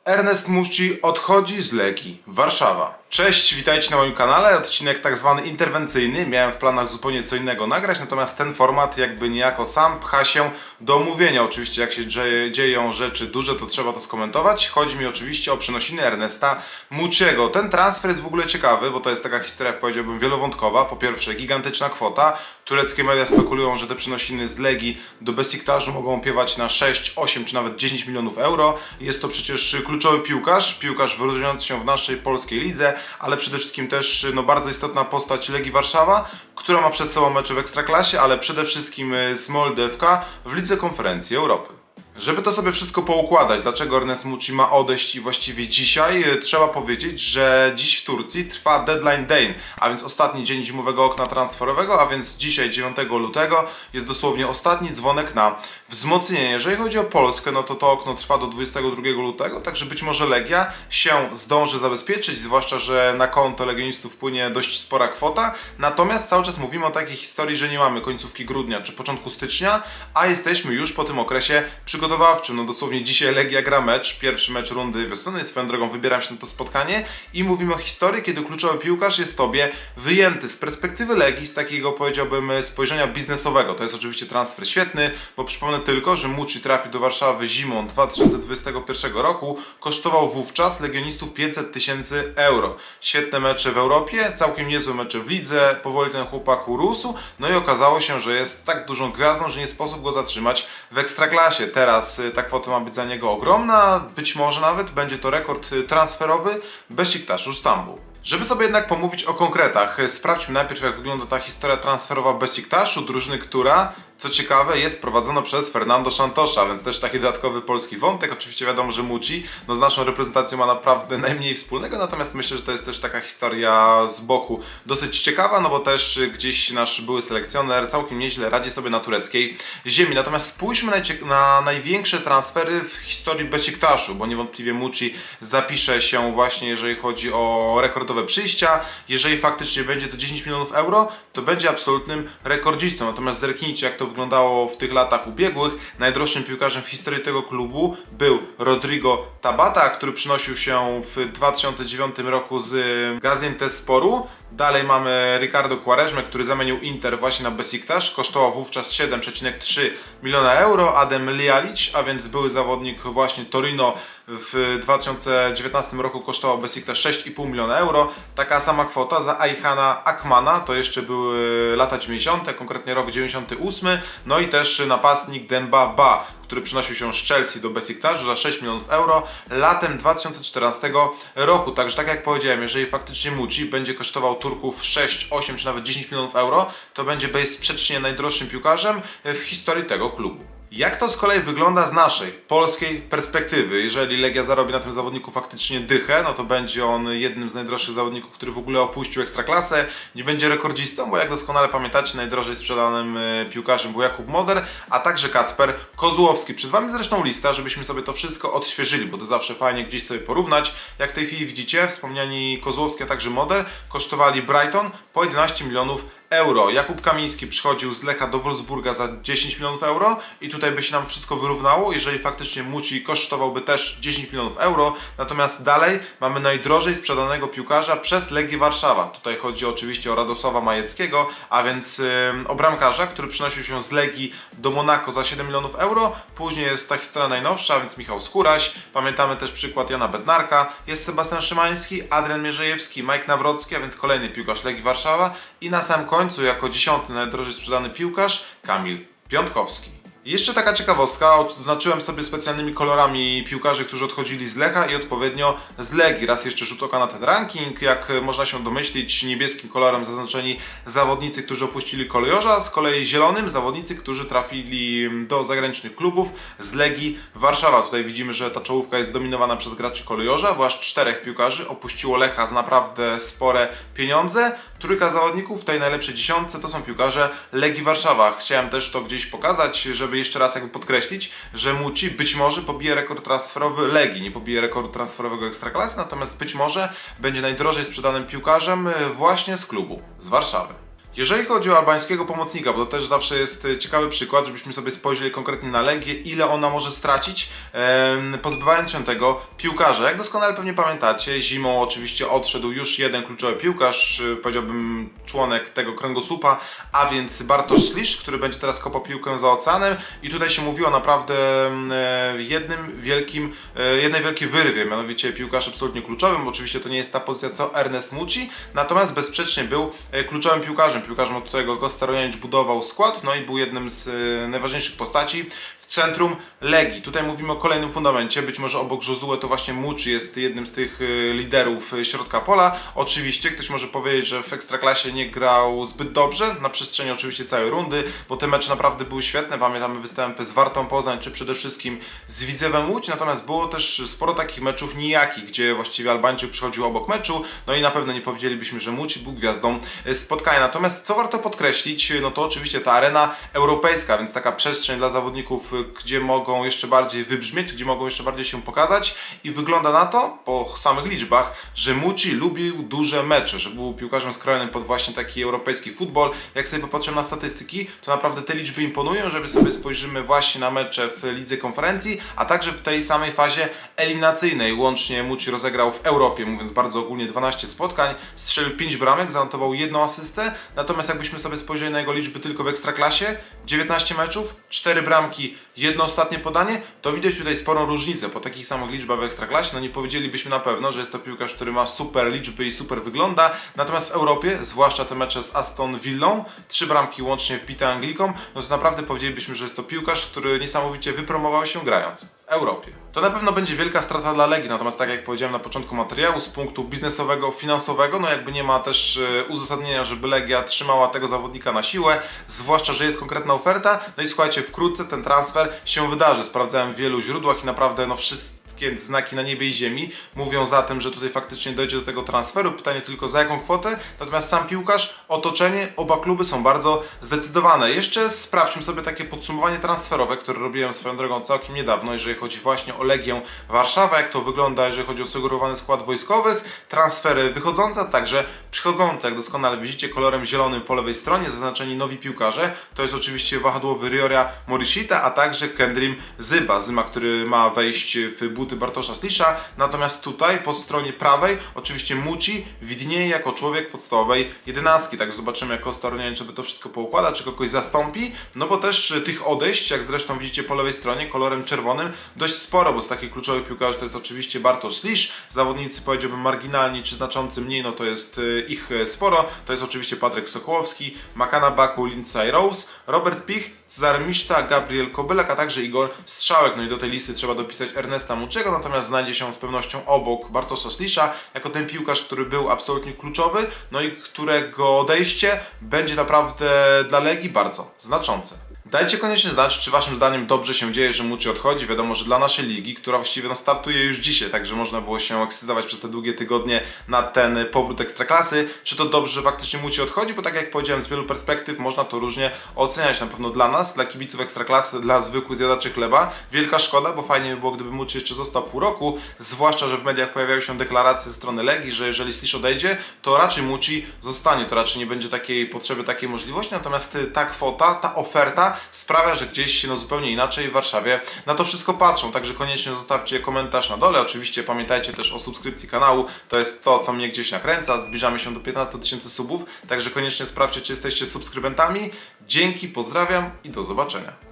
Ernest Mucci odchodzi z Legii Warszawa. Cześć, witajcie na moim kanale. Odcinek tak zwany interwencyjny. Miałem w planach zupełnie co innego nagrać, natomiast ten format jakby niejako sam pcha się do omówienia. Oczywiście jak się dzieją rzeczy duże, to trzeba to skomentować. Chodzi mi oczywiście o przenosiny Ernesta Mucciego. Ten transfer jest w ogóle ciekawy, bo to jest taka historia, jak powiedziałbym, wielowątkowa. Po pierwsze, gigantyczna kwota. Tureckie media spekulują, że te przenosiny z Legii do Besiktaszu mogą opiewać na 6, 8 czy nawet 10 milionów euro. Jest to przecież kluczowy piłkarz wyróżniający się w naszej polskiej lidze, ale przede wszystkim też bardzo istotna postać Legii Warszawa, która ma przed sobą mecze w Ekstraklasie, ale przede wszystkim z Moldewka w Lidze Konferencji Europy. Żeby to sobie wszystko poukładać, dlaczego Ernest Mucci ma odejść i właściwie dzisiaj, trzeba powiedzieć, że dziś w Turcji trwa deadline day, a więc ostatni dzień zimowego okna transferowego, a więc dzisiaj 9 lutego jest dosłownie ostatni dzwonek na wzmocnienie. Jeżeli chodzi o Polskę, no to okno trwa do 22 lutego, także być może Legia się zdąży zabezpieczyć, zwłaszcza, że na konto legionistów płynie dość spora kwota, natomiast cały czas mówimy o takiej historii, że nie mamy końcówki grudnia czy początku stycznia, a jesteśmy już po tym okresie przygotowawczym. No dosłownie dzisiaj Legia gra mecz, pierwszy mecz rundy wiosennej, swoją drogą wybieram się na to spotkanie i mówimy o historii, kiedy kluczowy piłkarz jest tobie wyjęty. Z perspektywy Legii, z takiego powiedziałbym spojrzenia biznesowego, to jest oczywiście transfer świetny, bo przypomnę tylko, że Mucci trafił do Warszawy zimą 2021 roku, kosztował wówczas legionistów 500 000 euro. Świetne mecze w Europie, całkiem niezłe mecze w lidze, powoli ten chłopak urósł, no i okazało się, że jest tak dużą gwiazdą, że nie sposób go zatrzymać w Ekstraklasie. Teraz ta kwota ma być za niego ogromna, być może nawet będzie to rekord transferowy Besiktaszu Stambuł. Żeby sobie jednak pomówić o konkretach, sprawdźmy najpierw, jak wygląda ta historia transferowa Besiktaszu, drużyny, która, co ciekawe, jest prowadzona przez Fernando Santosza, więc też taki dodatkowy polski wątek. Oczywiście wiadomo, że Mucci z naszą reprezentacją ma naprawdę najmniej wspólnego, natomiast myślę, że to jest też taka historia z boku dosyć ciekawa, no bo też gdzieś nasz były selekcjoner całkiem nieźle radzi sobie na tureckiej ziemi. Natomiast spójrzmy na największe transfery w historii Besiktaszu, bo niewątpliwie Mucci zapisze się właśnie, jeżeli chodzi o rekordowe przyjścia. Jeżeli faktycznie będzie to 10 milionów euro, to będzie absolutnym rekordzistą. Natomiast zerknijcie, jak to wyglądało w tych latach ubiegłych. Najdroższym piłkarzem w historii tego klubu był Rodrigo Tabata, który przynosił się w 2009 roku z Gaziantepsporu. Dalej mamy Ricardo Quaresmę, który zamienił Inter właśnie na Besiktas. Kosztował wówczas 7,3 miliona euro. Adem Ljajic, a więc były zawodnik właśnie Torino, w 2019 roku kosztował Besiktas 6,5 miliona euro. Taka sama kwota za Ayhana Akmana, to jeszcze były lata 90., konkretnie rok 98. No i też napastnik Demba Ba, który przynosił się z Chelsea do Besiktaszu za 6 milionów euro latem 2014 roku. Także tak jak powiedziałem, jeżeli faktycznie Mucci będzie kosztował Turków 6, 8 czy nawet 10 milionów euro, to będzie bezsprzecznie najdroższym piłkarzem w historii tego klubu. Jak to z kolei wygląda z naszej, polskiej perspektywy? Jeżeli Legia zarobi na tym zawodniku faktycznie dychę, no to będzie on jednym z najdroższych zawodników, który w ogóle opuścił Ekstraklasę. Nie będzie rekordzistą, bo jak doskonale pamiętacie, najdrożej sprzedanym piłkarzem był Jakub Moder, a także Kacper Kozłowski. Przed Wami zresztą lista, żebyśmy sobie to wszystko odświeżyli, bo to zawsze fajnie gdzieś sobie porównać. Jak w tej chwili widzicie, wspomniani Kozłowski, a także Moder kosztowali Brighton po 11 milionów euro. Jakub Kamiński przychodził z Lecha do Wolfsburga za 10 milionów euro i tutaj by się nam wszystko wyrównało, jeżeli faktycznie Mucci kosztowałby też 10 milionów euro. Natomiast dalej mamy najdrożej sprzedanego piłkarza przez Legię Warszawa. Tutaj chodzi oczywiście o Radosława Majeckiego, a więc o bramkarza, który przynosił się z Legii do Monako za 7 milionów euro. Później jest ta historia najnowsza, a więc Michał Skóraś. Pamiętamy też przykład Jana Bednarka. Jest Sebastian Szymański, Adrian Mierzejewski, Mike Nawrocki, a więc kolejny piłkarz Legii Warszawa. I na sam końcu jako 10. najdrożej sprzedany piłkarz Kamil Piątkowski. Jeszcze taka ciekawostka, oznaczyłem sobie specjalnymi kolorami piłkarzy, którzy odchodzili z Lecha i odpowiednio z Legii. Raz jeszcze rzut oka na ten ranking, jak można się domyślić, niebieskim kolorem zaznaczeni zawodnicy, którzy opuścili Kolejorza, z kolei zielonym zawodnicy, którzy trafili do zagranicznych klubów z Legii Warszawa. Tutaj widzimy, że ta czołówka jest dominowana przez graczy Kolejorza, bo aż 4 piłkarzy opuściło Lecha za naprawdę spore pieniądze. Trójka zawodników w tej najlepszej dziesiątce to są piłkarze Legii Warszawa. Chciałem też to gdzieś pokazać, żeby jeszcze raz jakby podkreślić, że Mucci być może pobije rekord transferowy Legii, nie pobije rekordu transferowego Ekstraklasy, natomiast być może będzie najdrożej sprzedanym piłkarzem właśnie z klubu, z Warszawy. Jeżeli chodzi o albańskiego pomocnika, bo to też zawsze jest ciekawy przykład, żebyśmy sobie spojrzeli konkretnie na Legię, ile ona może stracić, pozbywając się tego piłkarza. Jak doskonale pewnie pamiętacie, zimą oczywiście odszedł już jeden kluczowy piłkarz, powiedziałbym członek tego kręgosłupa, a więc Bartosz Slisz, który będzie teraz kopał piłkę za oceanem i tutaj się mówiło naprawdę jednej wielkiej wyrwie, mianowicie piłkarz absolutnie kluczowym, bo oczywiście to nie jest ta pozycja co Ernest Mucci, natomiast bezsprzecznie był kluczowym piłkarzem, od którego Kosta Rumianić budował skład, no i był jednym z najważniejszych postaci w centrum Legii. Tutaj mówimy o kolejnym fundamencie, być może obok Josue to właśnie Mucci jest jednym z tych liderów środka pola. Oczywiście ktoś może powiedzieć, że w Ekstraklasie nie grał zbyt dobrze, na przestrzeni oczywiście całej rundy, bo te mecze naprawdę były świetne, pamiętamy występy z Wartą Poznań, czy przede wszystkim z Widzewem Łódź, natomiast było też sporo takich meczów nijakich, gdzie właściwie Albańczyk przychodził obok meczu, no i na pewno nie powiedzielibyśmy, że Mucci był gwiazdą spotkania. Natomiast co warto podkreślić, no to oczywiście ta arena europejska, więc taka przestrzeń dla zawodników, gdzie mogą jeszcze bardziej wybrzmieć, gdzie mogą jeszcze bardziej się pokazać i wygląda na to, po samych liczbach, że Mucci lubił duże mecze, że był piłkarzem skrojonym pod właśnie taki europejski futbol. Jak sobie popatrzymy na statystyki, to naprawdę te liczby imponują, żeby sobie spojrzymy właśnie na mecze w Lidze Konferencji, a także w tej samej fazie eliminacyjnej. Łącznie Mucci rozegrał w Europie, mówiąc bardzo ogólnie, 12 spotkań, strzelił 5 bramek, zanotował 1 asystę, natomiast jakbyśmy sobie spojrzeli na jego liczby tylko w Ekstraklasie, 19 meczów, 4 bramki, 1 ostatnie podanie, to widać tutaj sporą różnicę. Po takich samych liczbach w Ekstraklasie, no nie powiedzielibyśmy na pewno, że jest to piłkarz, który ma super liczby i super wygląda, natomiast w Europie, zwłaszcza te mecze z Aston Villą, 3 bramki łącznie wbite Anglikom, no to naprawdę powiedzielibyśmy, że jest to piłkarz, który niesamowicie wypromował się grając w Europie. To na pewno będzie wielka strata dla Legii, natomiast tak jak powiedziałem na początku materiału, z punktu biznesowego, finansowego, no jakby nie ma też uzasadnienia, żeby Legia trzymała tego zawodnika na siłę, zwłaszcza, że jest konkretna oferta. No i słuchajcie, wkrótce ten transfer się wydarzy. Sprawdzałem w wielu źródłach i naprawdę no wszystkie znaki na niebie i ziemi mówią za tym, że tutaj faktycznie dojdzie do tego transferu. Pytanie tylko za jaką kwotę, natomiast sam piłkarz, otoczenie, oba kluby są bardzo zdecydowane. Jeszcze sprawdźmy sobie takie podsumowanie transferowe, które robiłem swoją drogą całkiem niedawno, jeżeli chodzi właśnie o Legię Warszawa, jak to wygląda, jeżeli chodzi o sugerowany skład wojskowych, transfery wychodzące, a także przychodzące, jak doskonale widzicie, kolorem zielonym po lewej stronie, zaznaczeni nowi piłkarze. To jest oczywiście wahadłowy Rioria Morishita, a także Kendrim Zyma, który ma wejść w buty Bartosza Slisza, natomiast tutaj po stronie prawej oczywiście Mucci widnieje jako człowiek podstawowej 11, tak zobaczymy, jak Kosta Rumianić sobie to wszystko poukłada, czy kogoś zastąpi, no bo też tych odejść, jak zresztą widzicie po lewej stronie, kolorem czerwonym, dość sporo, bo z takich kluczowych piłkarzy to jest oczywiście Bartosz Slisz, zawodnicy powiedziałbym marginalni czy znaczący mniej, no to jest ich sporo, to jest oczywiście Patryk Sokołowski, Makana Baku, Lindsay Rose, Robert Pich, Cezary Miszta, Gabriel Kobylak, a także Igor Strzałek, no i do tej listy trzeba dopisać Ernesta Mucciego, natomiast znajdzie się z pewnością obok Bartosza Slisza, jako ten piłkarz, który był absolutnie kluczowy, no i którego odejście będzie naprawdę dla Legii bardzo znaczące. Dajcie koniecznie znać, czy waszym zdaniem dobrze się dzieje, że Mucci odchodzi. Wiadomo, że dla naszej ligi, która właściwie no, startuje już dzisiaj, także można było się ekscytować przez te długie tygodnie na ten powrót Ekstraklasy. Czy to dobrze, że faktycznie Mucci odchodzi? Bo tak jak powiedziałem, z wielu perspektyw można to różnie oceniać. Na pewno dla nas, dla kibiców Ekstraklasy, dla zwykłych zjadaczy chleba. Wielka szkoda, bo fajnie by było, gdyby Mucci jeszcze został pół roku. Zwłaszcza, że w mediach pojawiają się deklaracje ze strony Legii, że jeżeli Slisz odejdzie, to raczej Mucci zostanie. To raczej nie będzie takiej potrzeby, takiej możliwości. Natomiast ta kwota, ta oferta sprawia, że gdzieś się no zupełnie inaczej w Warszawie na to wszystko patrzą, także koniecznie zostawcie komentarz na dole. Oczywiście pamiętajcie też o subskrypcji kanału, to jest to, co mnie gdzieś nakręca. Zbliżamy się do 15 000 subów, także koniecznie sprawdźcie, czy jesteście subskrybentami. Dzięki, pozdrawiam i do zobaczenia.